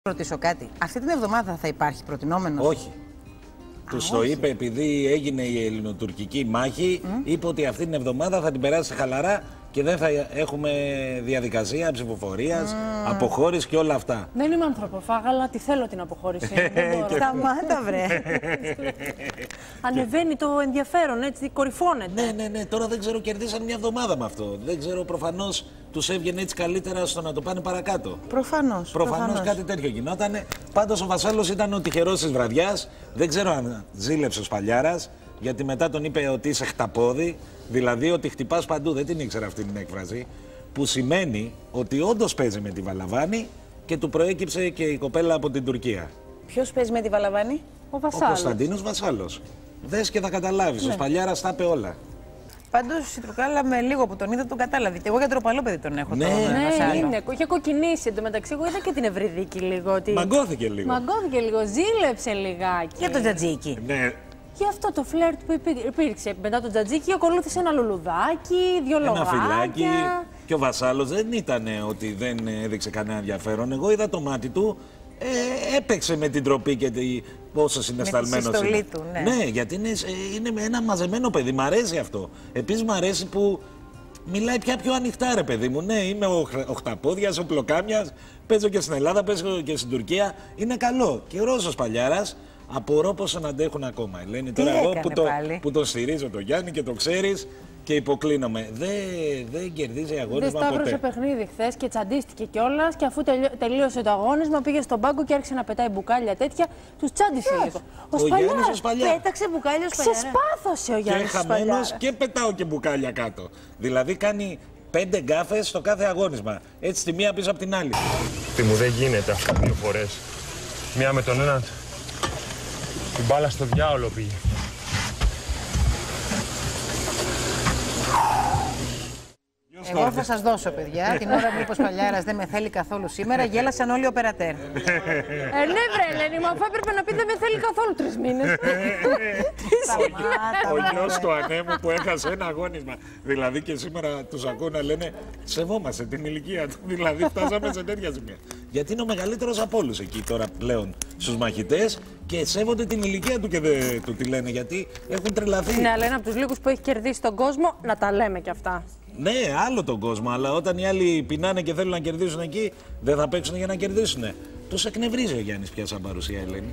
Ρωτήσω κάτι. Αυτή την εβδομάδα θα υπάρχει προτινόμενος? Όχι. Τους το είπε επειδή έγινε η ελληνοτουρκική μάχη, είπε ότι αυτή την εβδομάδα θα την περάσει χαλαρά και δεν θα έχουμε διαδικασία ψηφοφορίας, αποχώρηση και όλα αυτά. Δεν είμαι ανθρωποφάγα, αλλά τη θέλω την αποχώρηση. Σταμάτα, βρε. Ανεβαίνει το ενδιαφέρον, έτσι, κορυφώνεται. Ναι. Τώρα δεν ξέρω, κερδίσαν μια εβδομάδα με αυτό. Δεν ξέρω, προφανώς τους έβγαινε έτσι καλύτερα στο να το πάνε παρακάτω. Προφανώς κάτι τέτοιο γινότανε. Πάντως ο Βασάλος ήταν ο τυχερός της βραδιάς. Δεν ξέρω αν ζήλεψε ο Σπαλιάρας, γιατί μετά τον είπε ότι είσαι χταπόδι. Δηλαδή ότι χτυπάς παντού, δεν την ήξερα αυτή την έκφραση. Που σημαίνει ότι όντως παίζει με τη Βαλαβάνη και του προέκυψε και η κοπέλα από την Τουρκία. Ποιος παίζει με τη Βαλαβάνη? Ο Βασάλος. Ο Κωνσταντίνος Βασάλος. Δες και θα καταλάβεις. Ο Σπαλιάρας τα είπε όλα. Πάντως η Τρουκάλα με λίγο που τον είδα τον κατάλαβε. Και εγώ για τροπαλό παιδί τον έχω. Ναι, είναι. Είχε κοκκινήσει εντωμεταξύ. Εγώ είδα και την Ευρυδίκη λίγο. Ότι... Μαγκώθηκε λίγο. Ζήλεψε λιγάκι. Για τον Τζατζίκι. Ναι. Και αυτό το φλερτ που υπήρξε μετά τον Τζατζίκι, ακολούθησε ένα λουλουδάκι, δυο λογάκια. Ένα φυλάκι. Και ο Βασάλος δεν ήταν ότι δεν έδειξε κανένα ενδιαφέρον. Εγώ είδα το μάτι του, έπαιξε με την τροπή και πόσο συναισθαλμένος είναι. Με τη του, ναι, γιατί είναι ένα μαζεμένο παιδί. Μ' αρέσει αυτό. Επίσης μ' αρέσει που μιλάει πια πιο ανοιχτά, ρε παιδί μου. Ναι, είμαι ο Χταπόδιας, ο Πλοκάμιας. Παίζω και στην Ελλάδα, παίζω και στην Τουρκία. Είναι καλό. Και ο Ρώσος Παλιάρας. Απορώ πως τον αντέχουν ακόμα. Λένε τώρα εγώ που τον στηρίζω τον Γιάννη και το ξέρεις και υποκλίνομαι. Δεν κερδίζει αγώνισμα ποτέ. Δεν σταύρωσε παιχνίδι χθες και τσαντίστηκε κιόλας και αφού τελείωσε το αγώνισμα πήγε στον πάγκο και άρχισε να πετάει μπουκάλια τέτοια. Τους τσάντισε λίγο. Ο Γιάννης ο Σπαλιάρας. Πέταξε μπουκάλια ο Σπαλιάρας. Ξεσπάθωσε ο Γιάννης. Και χαμένος και πετάω και μπουκάλια κάτω. Δηλαδή κάνει 5 γκάφες στο κάθε αγώνισμα. Έτσι τη μία πίσω από την άλλη. Τι μου δεν γίνεται αυτό 2 φορές. Μία με τον έναν. Την μπάλα στο διάολο πήγε. Εγώ θα σας δώσω, παιδιά. Την ώρα που είπε ο Σπαλιάρας δεν με θέλει καθόλου σήμερα, γέλασαν όλοι οι οπερατέρ. Ναι, βρε, Ελένη, μα αφού έπρεπε να πει δεν με θέλει καθόλου 3 μήνες. Ο γιος του ανέμου που έχασε ένα αγώνισμα. Δηλαδή και σήμερα τους ακούω να λένε σεβόμαστε την ηλικία του. Δηλαδή φτάσαμε σε τέτοια σημεία. Γιατί είναι ο μεγαλύτερος από όλους εκεί τώρα πλέον στους μαχητές και σέβονται την ηλικία του και δεν του τη λένε γιατί έχουν τρελαθεί. Ναι, αλλά είναι από τους λίγους που έχει κερδίσει τον κόσμο, να τα λέμε κι αυτά. Ναι, άλλο τον κόσμο, αλλά όταν οι άλλοι πεινάνε και θέλουν να κερδίσουν εκεί, δεν θα παίξουν για να κερδίσουν. Τους εκνευρίζει ο Γιάννης πια σαν παρουσία, Ελένη.